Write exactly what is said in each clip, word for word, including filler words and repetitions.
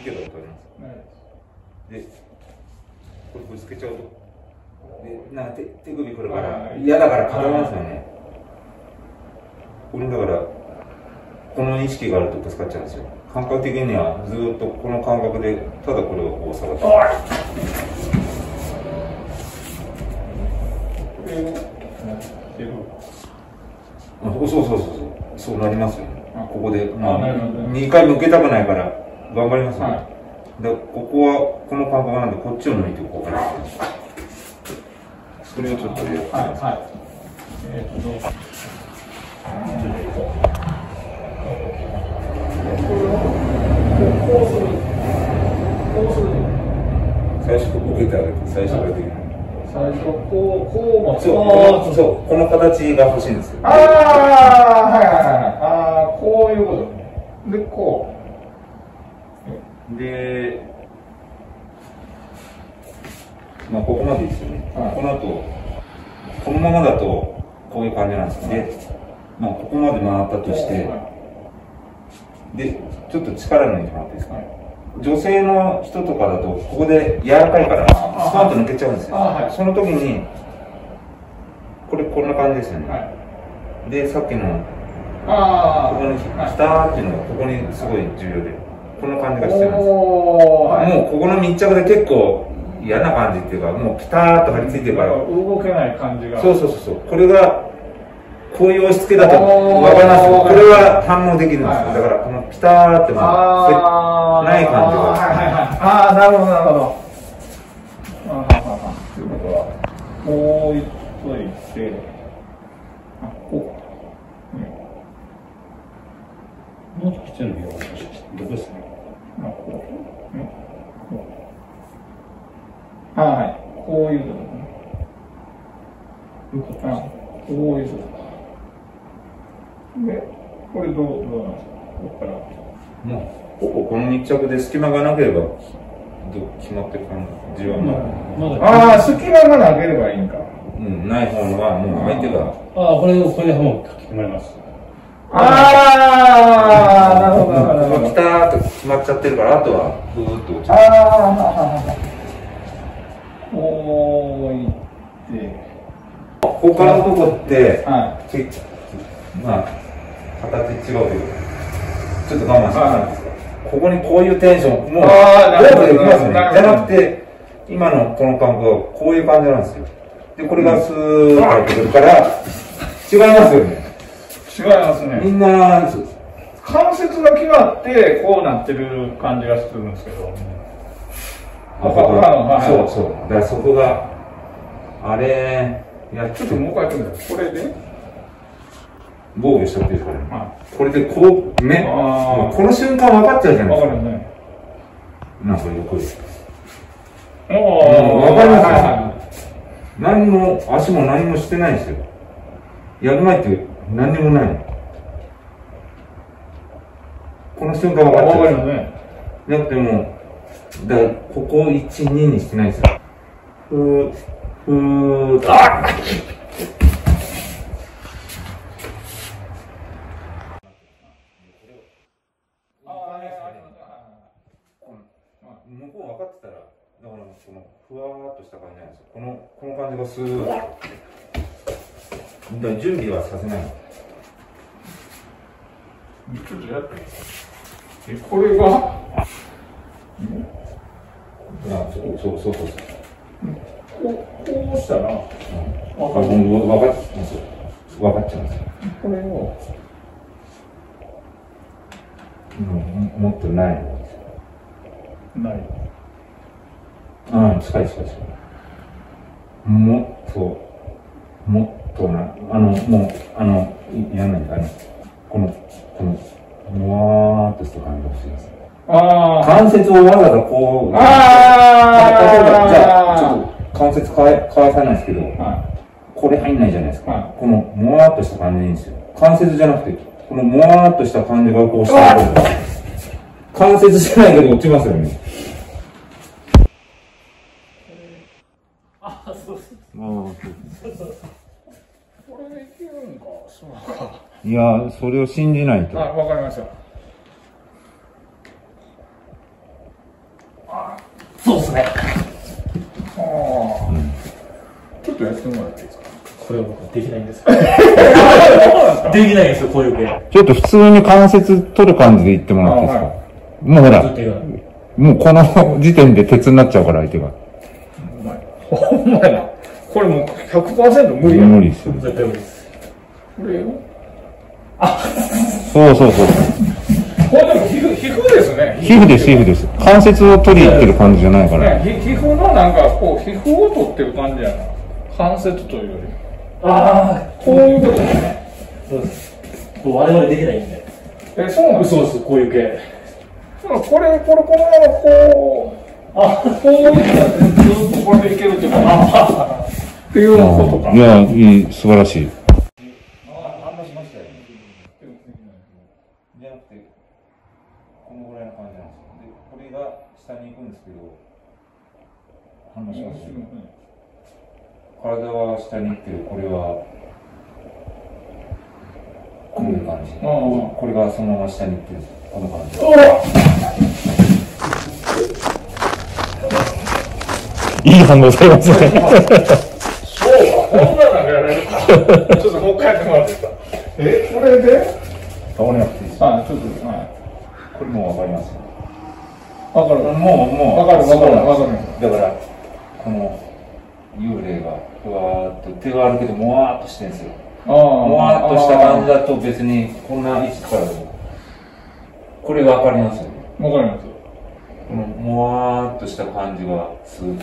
けたことありますで、これぶつけちゃうと、で、なんか手手首くるから嫌だから固まるんですよね。これだから、この意識があるとぶつかっちゃうんですよ。感覚的にはずっとこの感覚で、ただこれをこう下がって。そうそうそうそう、そうなりますよね。ここで、まあ、にかい向けたくないから頑張りますね。はい、だここはこの感覚なんで、こっちを抜いてこうかな。それをちょっとやってみます。はいはい。えー、っとどうこうする。こうする。最初向けてあげて、最初からできる。最初こうこうもそうそうこの形が欲しいんですよ。ああはいはいはいああこういうことでこうでまあここまでいいですよね。はい、この後このままだとこういう感じなんですよ。でまあここまで回ったとして、はい、でちょっと力抜いてもらっていいですか。はい、女性の人とかだとここで柔らかいからスパンと抜けちゃうんですよ。はい、その時にこれこんな感じですよね。はい、でさっきのここにピターっていうのがここにすごい重要でこんな感じが必要なんですよ。もうここの密着で結構嫌な感じっていうかもうピターっと張り付いてるから動けない感じがそうそうそうそうこれがこういう押し付けだと分かりますよ。これは反応できるんですよ。だからこのピターってもない感じがああなるほどなるほど。ということはこういっといてあこう、うん、もうちょっとちっちゃいのよどこですね。あこう、うん、こうはいこういうことね。こういうことで、これどう、どうなんですか。ここから。もう、ここ、この密着で隙間がなければ、どう決まってる感じは、まだ。ああ、隙間がなければいいんか。うん、ない方のは、もう相手が。ああ、これ、これでもう書き込まれます。ああ、なるほど、なるほど。ピターっと決まっちゃってるから、あとは、ぐーっと落ちる。ああ、こういって。ここからのとこって、はい、まあ。形違うけど、ちょっと我慢してたんですよ。ここにこういうテンション、もう、ロープできますね。じゃなくて、今のこの感覚はこういう感じなんですよ。で、これがスーッと入ってくるから、違いますよね。違いますね。みんな、関節が決まって、こうなってる感じがするんですけど。そうそう。だからそこが、あれ、いや、ちょっともう一回やってみてください。これで。防御しちゃっていいですかね。はい、これでこう、ね、この瞬間分かっちゃうじゃないですか。分かるね。なんか横で。分かりますよ。何も、足も何もしてないんですよ。やる前って何にもないの。この瞬間分かっちゃう。分かるよね。だってもう、だからここいち、ににしてないんですよ。ふー、ふー、あっ向こう分かってたら、だからこのふわーっとした感じなんですよ。このこの感じがスーッ。だから準備はさせないの。ちょっとやって。え、これが？あ、そうそうそうそう。こうこうしたら、うん、分かっ分かっ分かっちゃうんですよ。これを、うん、もっとないの。ない。ああ、近い近い近い。もっと、もっとな、あの、もう、あの、やんないんだね。この、この、もわーっとした感じが欲しいです。ああ。関節をわざわざこう。ああ。例えば、じゃあ、ちょっと関節かえ、かわさないですけど、はい、これ入んないじゃないですか。はい、この、もわーっとした感じでいいんですよ。関節じゃなくて、このもわーっとした感じがこうしたら、関節じゃないけど落ちますよね。あ、そうそう。これでいけるんか。そうか。いや、それを信じないと。あ、わかりました。 そうですね。 ああ、ちょっとやってもらっていいですか。 これは僕できないんですよ。できないんですよ、こういう系。 ちょっと普通に関節取る感じでいってもらっていいですか。もうほら、もうこの時点で鉄になっちゃうから相手が。 ほんまやな。これもう ひゃくパーセント 無理や。 無理ですよ。 絶対無理です。 これよ。 あ、そうそうそう。 これでも皮膚、皮膚ですね。 皮膚です、皮膚です。関節を取り入ってる感じじゃないから。 ね、皮膚のなんかこう、皮膚を取ってる感じやな。関節というより。 ああ、 こういうことですね。 そうです。こう我々できないんで。 え、そうなんですか。 そうです、こういう系。 これ、これ、このままこう、あ、こういったらずっとこれでいけるっていうか、っていうことか。 いや、いい、素晴らしい。 反応しましたよね。 じゃなくて、このぐらいの感じなんですよ。で、これが下に行くんですけど、反応しますよね。体は下に行ってる、これは、こういう感じ。これがそのまま下に行ってる、この感じ。 いい反応されますね。 そうか、こんなのやられるか。ちょっともう一回やってもらっていいですか。え、これで倒れなくていいです。 はい、ちょっと、はい。 これもうわかりますよ。 わかる。 もう、もう。 わかる、わかる、わかる。 だから、この幽霊が、ふわーっと、手があるけど、もわーっとしてるんですよ。もわーっとした感じだと別に、こんな位置からでも、これわかりますよね。 わかります。 このもわーっとした感じがする。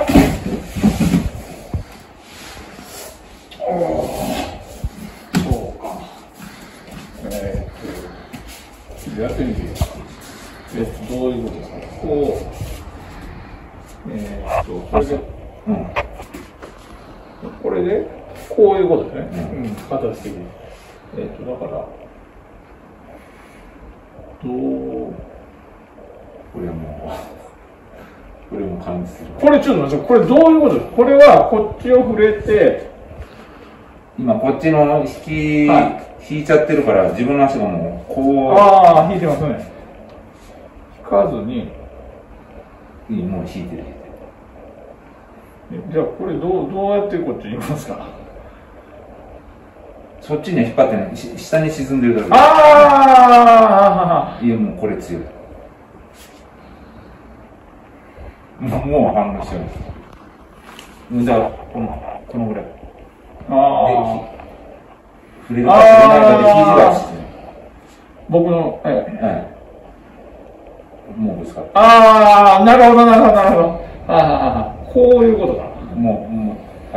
そうか。えー、やってみていいですか。えっと、どういうことですか。こう、えー、っと、これで、 うん。 これで、こういうことですね。うん、形的に。えっと、だから、どう、 これはもう、これも感じする。 これちょっと待って、これどういうことですか。これはこっちを触れて、 今こっちの引き、はい、引いちゃってるから自分の足がもうこう。 ああ、引いてますね。引かずに。 いい、もう引いてる引いてる。 じゃあこれどう、どうやってこっち行きますか。 そっちに引っ張ってない。下に沈んでるだけ。 ああ、 いや、もうこれ強い。もう、もう反応してる。じゃあ、この、このぐらい。 ああ。 触れるか触れないかで肘が沈む。 僕の、ええ。 はい。もうぶつかった。 ああ、なるほど、なるほど、なるほど。ああ、こういうことか。 もう、もう、はい。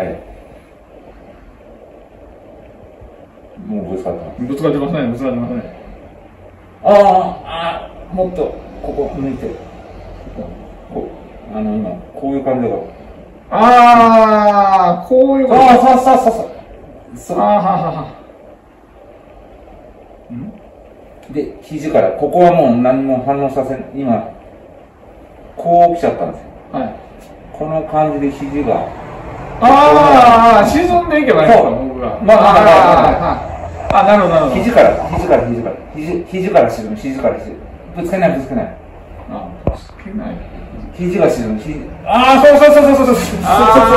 もうぶつかった。 ぶつかってますね、ぶつかってますね。 ああ、ああ、もっと、ここ抜いて。こう、あの、今、こういう感じだから。 ああ、こういうこと。 ああ、そうそうそうそう。 ああ、ははは。 んで、肘から、ここはもう何も反応させん、今、こう来ちゃったんですよ。 はい。 この感じで肘が。 ああ、沈んでいけばいいんですか、僕が。 まあ、まあ、まあ、 あ、なるほど、なるほど。 肘から、肘から、肘から、肘、肘から沈む、肘から沈む。ぶつけない、ぶつけない。 あ、ぶつけない。 肘が沈む、肘。ああ、そうそうそうそうそうそう。 あ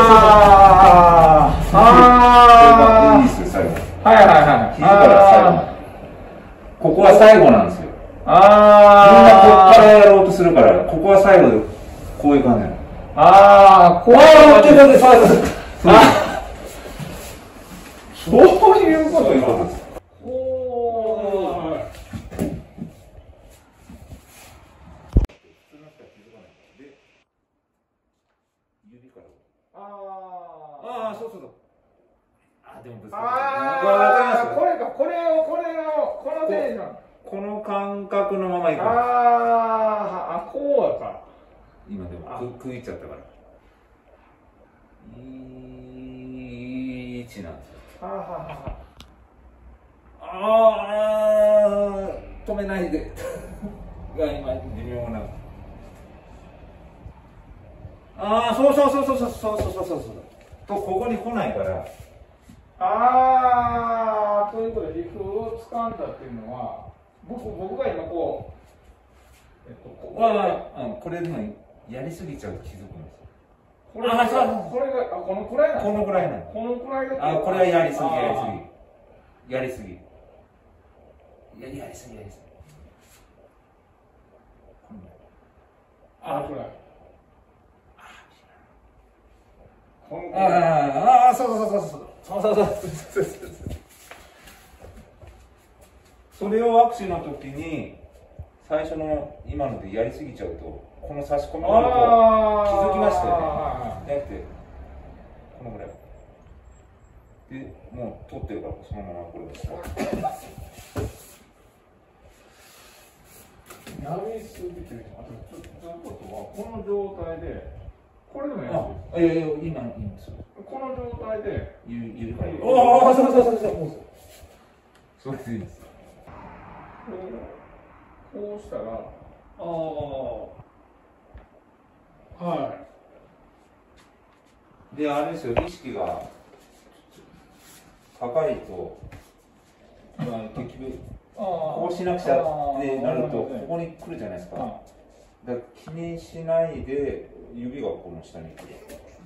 あ、ああ、 いいですよ、最後。 はいはいはい。 肘から最後。ここは最後なんですよ。 ああ。 みんなここからやろうとするから、ここは最後で、こういう感じなの。 ああ、こういう感じで、最後で。 そういうことです。おー。 指から。 あああ、そうそうそう。あ、でもぶつかあ。 った。 ああ、これか、これを、これを、このテンション。 この感覚のままいく。 ああ、こうやか。 今でもく食いちゃったから。いい位置なんですよ。 ああ、 ああ、止めないで。が今微妙な。ああ、そうそうそうそうそうそうそうそうそう。とここに来ないから。 ああ、ということで皮膚を掴んだっていうのは、僕僕が今こう、えっとここは、うん、これでもいい。 やりすぎちゃうと気づくんですよ。 これが、これが、あ、このくらいなの？ このぐらいなの。 このくらいだと。 あ、これはやりすぎ、やりすぎ。やりすぎ。やり、やりすぎ、やりすぎ。 あ、これ。 ああ、ああ、そうそうそうそう。そうそうそうそう。それを握手の時に、最初の今のでやりすぎちゃうと、この差し込みがあると気づきましたよね。じゃなくて、このぐらい。で、もう取ってるから、そのままこれです。 やりすぎてる。あと、ちょっと、ということは、この状態で、これでもやあ、いやいや、今、今、そう。 この状態で、 指、指から。 おお、そうそうそうそう。 それでいいです。 こうしたら、ああ、はい。 で、あれですよ、意識が高いと、まあ、結局、こうしなくちゃってなると、ここに来るじゃないですか。だから気にしないで、指がこの下に来る。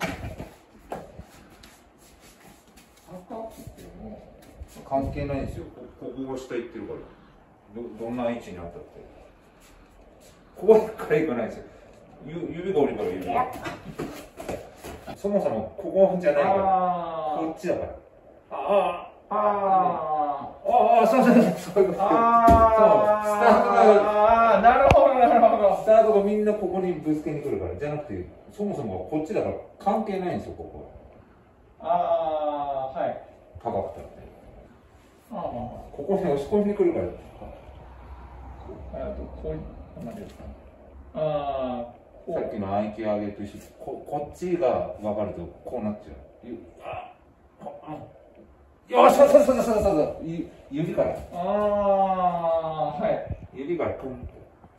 高くても関係ないんですよ。ここが下行ってるから。ど, どんな位置にあったって。ここから行かないんですよ。指が降りるから指が。そもそもここじゃないから。こっちだから。ああ。ああ。ああ、そうそうそう。そういうこと。ああ。スタートが。ああ、なるほど、なるほど。スタートがみんなここにぶつけに来るから。じゃなくて、そもそもこっちだから関係ないんですよ、ここは。ああ、はい。 高くたって。 ああ。 ここに押し込みに来るから。 あと、こういう、なんですか。ああ。 さっきの暗記上げと一緒に、こ、こっちが分かると、こうなっちゃう。ああ。よし、そうそうそうそうそうそう。指から。 ああ、はい。 指からプンって。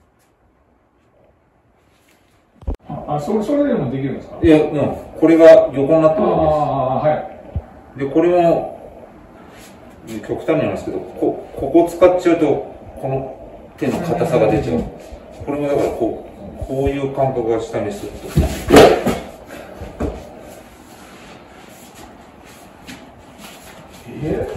あ、それ、それでもできるんですか？ いや、うん。これが横になってるわけです。ああ、はい。 で、これも、極端になんですけど、こ、ここ使っちゃうと、この手の硬さが出ちゃう。これもだから、こう、こういう感覚が下にすると。 え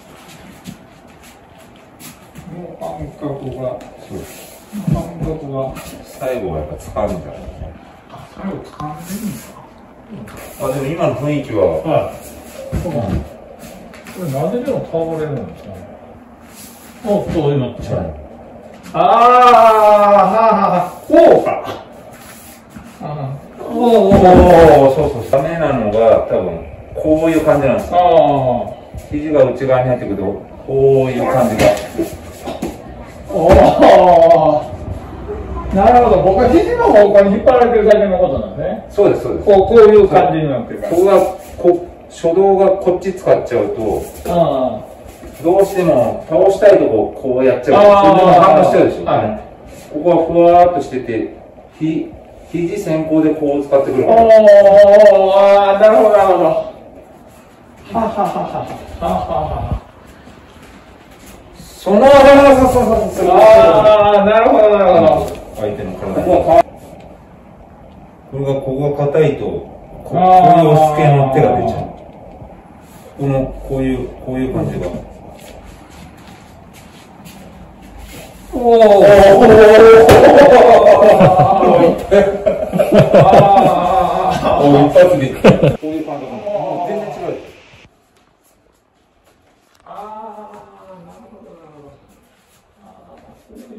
もう感覚が、 そうです。 感覚が、 最後はやっぱ掴んじゃう。 あ、最後掴んでるんですか？ あ、でも今の雰囲気は、 はい。そうなんです。これなんででも倒れるんですかね？おっと、今、ああ、はあ、こうか。おお、 おお、そうそう、ダメなのが多分こういう感じなんですよ。 ああ。 肘が内側に入ってくると、こういう感じが。 おお。なるほど、僕は肘の方向に引っ張られてるだけのことなんですね。 そうです、そうです。 こう、こういう感じになってるから。 ここが、こ、初動がこっち使っちゃうと、 あどうしても倒したいとここうやっちゃう。それでも反応しちゃうでしょ。はい、ここはふわーっとしてて、ひ、肘先行でこう使ってくるから。 おお、ああ、なるほど、なるほど。はははははは。 その、そうそうそうそう。 ああ、なるほど、なるほど。 相手の体。ここは、これが、ここが硬いと、こ, こういう押し付けの手が出ちゃう。この、こういう、こういう感じが。おお。おお。お一発で。こういう感じが。もう全然違う。 ああ、なるほど、なるほど。ああ、そういう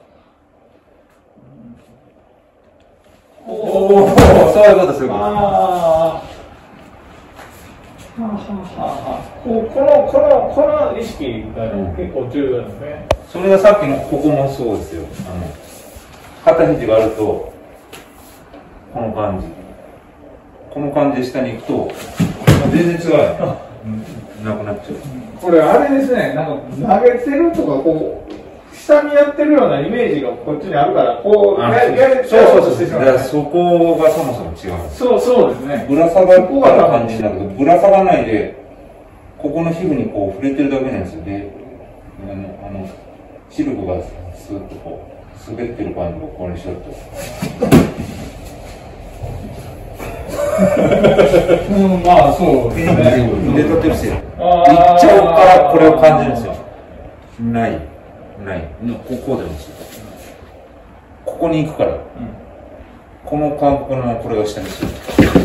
こと。おお、 そういうこと、そういうこと。 ああ。はははこの、この、この意識が結構重要ですね。 それがさっきのここもそうですよ。あの、肩肘があると、この感じ。この感じで下に行くと、全然違う。なくなっちゃう。 これあれですね、なんか投げてるとか、こう、下にやってるようなイメージがこっちにあるから、こう、やれちゃうとしてしまう。 だからそこがそもそも違う。 そう、そうですね。 ぶら下がった感じだけど、ぶら下がらないで、ここの皮膚にこう触れてるだけなんですよ。で、あの、あのシルクがスーッとこう、滑ってる感じをここにしようと。 うん、まあそうですね。 腕立て伏せ。 あ一丁からこれを感じるんですよ。ない。ない。ここでもいいですよ。ここに行くから。うん、この感覚のこれが下にする。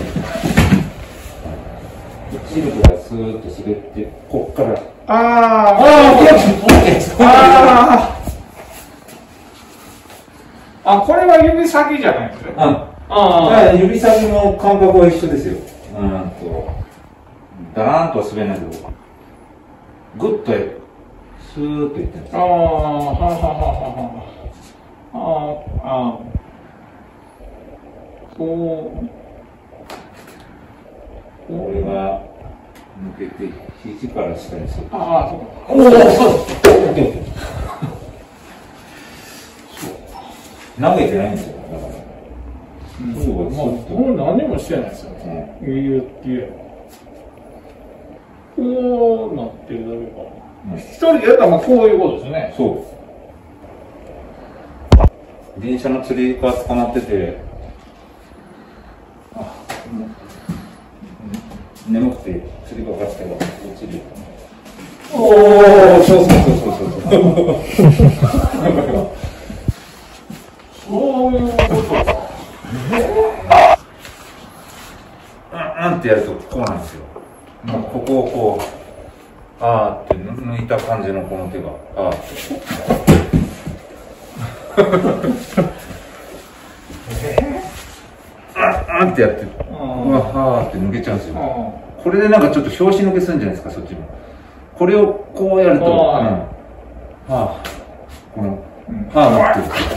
シルクがスーッと滑って、こっから。 ああ、 あああ、これは指先じゃないですか。 あああ、指先の感覚は一緒ですよ。うんと、ダーンとは滑らないけど、グッとスーッといってるんです。 ああ、ははははは。ああ、そう。 これが抜けて、肘から下にする。 ああ、そうか。 おお、そう投げてないんですよ。だから。 うん、そうまあ、もう何もしてないですよね。言って。こうなってるだけか。うん、一人でやったらまあこういうことですね。 そう。電車の釣りが捕まってて、あ、うん、眠くて釣りがかしてが落ちる。おお、そうそうそうそうそう。 そういうことか。 うんってやるとこうなんですよ。ここをこう、あーって抜いた感じのこの手が、あーって。あんってやって、うわはーって抜けちゃうんですよ。これでなんかちょっと拍子抜けするんじゃないですか、そっちも。これをこうやると、うん、はあ、この、はあ持ってる。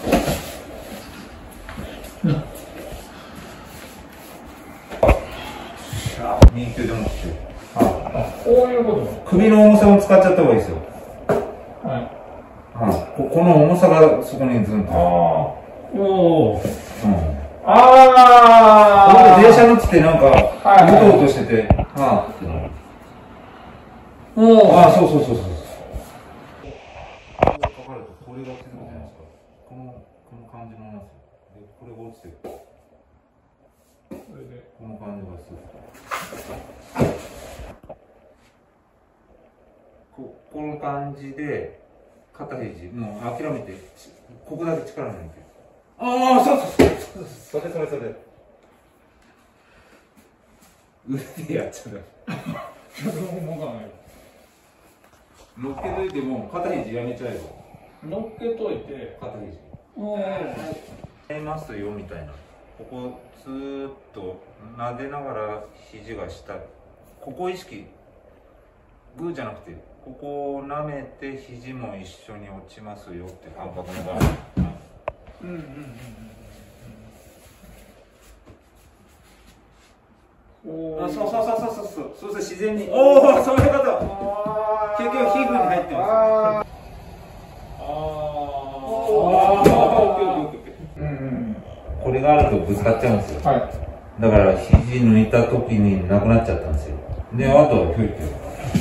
右手で持って、はあ、こういうこと。 首の重さも使っちゃった方がいいですよ。 はい。 はあ、ここの重さがそこにずんと。 ああ、おお。うん。ああ。これで電車乗っててなんか、 はいはい、 うとうとしてて、はあってなる。 おお。 ああ、そうそうそうそう。こうかかるとこれが落ちてくるじゃないですか。このこの感じのなんですよ。で、これが落ちてる。これでこの感じがする。ここの感じで肩肘もう諦めてここだけ力抜いて。ああ、そうそうそう。それそれそれ。腕でやっちゃう。乗っけといても肩肘やめちゃえば。 乗っけといて肩肘。 おお。 やりますよみたいな。ここずーっと撫でながら肘が下。ここ意識。グーじゃなくて、ここを舐めて肘も一緒に落ちますよって感覚のが。うんうんうんうん。あ、そうそうそうそうそうそう。そうそう自然に。おお、そういうこと。結局皮膚に入ってます。ああ。これがあるとぶつかっちゃうんですよ。はい。だから肘抜いた時になくなっちゃったんですよ。で、あとはひょいって。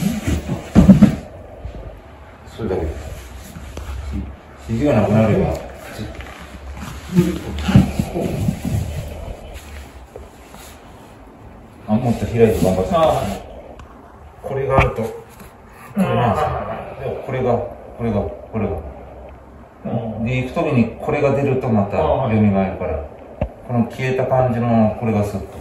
それだけです。肘がなくなれば。あ、もっと開いて頑張って。これがあると、これなんですよ。これが、これが、これが。で、行くときにこれが出るとまた蘇るから、この消えた感じのこれがスッと。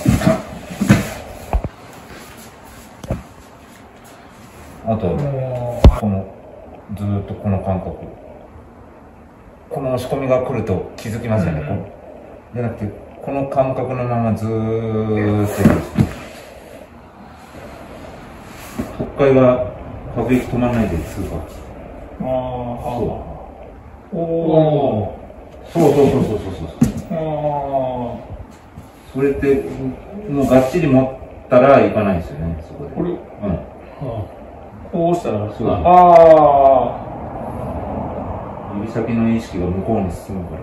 あと、この、ずーっとこの感覚。この押し込みが来ると気づきますよね。うん、じゃなくて、この感覚のままずーっと。北海が各駅止まらないで通過。ああ、そう。おお。そうそうそうそうそうそう。ああ。それってもうがっちり持ったらいかないですよね。そこで。これ。うん。こうしたらそう。ああ。指先の意識が向こうに進むから。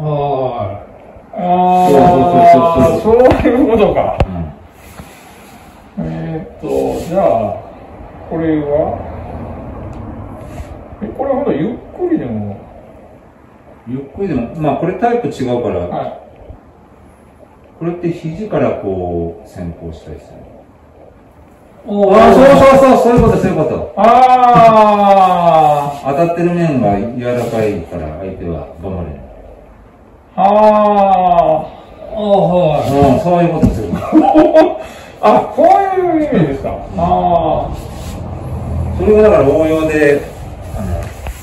ああ。ああ、そうそうそうそう。そういうことか。うん、えーっと、じゃあ、これは、え、これほんとゆっくりでも。ゆっくりでも、まあこれタイプ違うから、はい、 これって肘からこう先行したいですよね。 おああ、そうそうそう、そういうこと、そういうこと。 あ当たってる面が柔らかいから相手は頑張れない。 あ、ああ、はい。 うん、そういうこと、そういうこと。 あ、こういう意味ですか。ああ。 それがだから応用で、あの、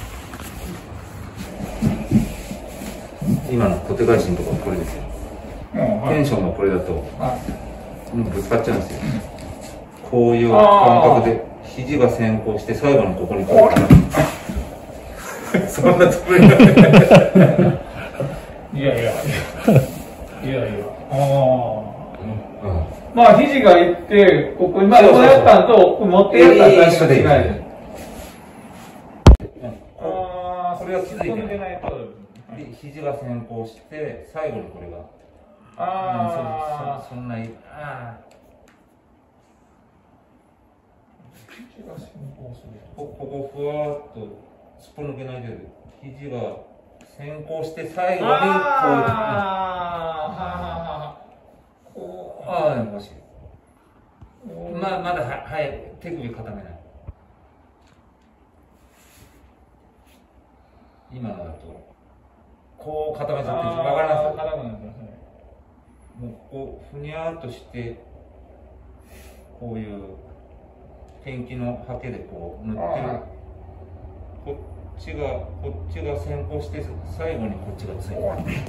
今の小手返しのところこれですよ。 うんはい、 テンションがこれだと、 はい、 ぶつかっちゃうんですよ。こういう感覚で、肘が先行して最後にここに来るから。そんなつもりなんで。 いやいやいや。いやいや。ああ。 うん。 まあ、肘がいって、ここ、今、こうやったんと、持ってやったんと一緒でいい。 ああ、それが気づいてない。 ないと。肘が先行して、最後にこれが。 ああ、 そんな、ああ。ここふわーっとすっぽ抜けないで、肘が先行して最後にこういう。ああ、ああ、もし。まあ、まだは、はい、手首固めない。今のだと、こう固めちゃって、わかります？もうこうふにゃーっとしてこういうペンキのハケでこう塗ってる。こっちがこっちが先行して最後にこっちがついてる。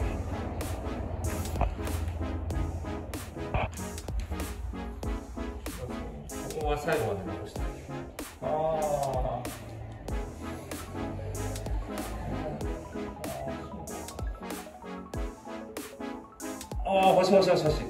ここは最後まで残してない。ああ。ああ、欲しい欲しい欲しい欲しい。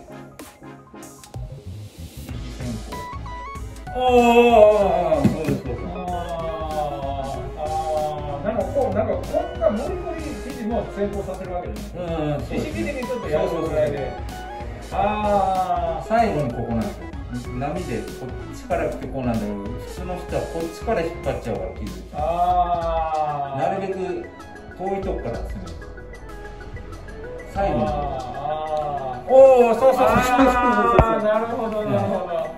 ああ、そうですそうです。 ああ、なんかこう、なんかこんな無理無理生地も成功させるわけですね。 うん、 意識的にちょっとやるぐらいで。ああ、 最後にここなんですよ。波でこっちから来てこうなんだけど、普通の人はこっちから引っ張っちゃうから気づいて。ああ。なるべく遠いとこから詰める。最後に。おお、そうそうそうそうそうそう。 なるほどなるほど。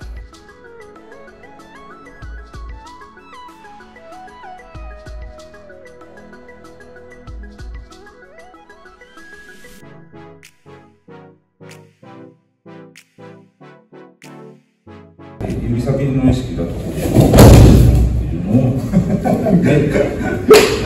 指先の意識だとこういうのを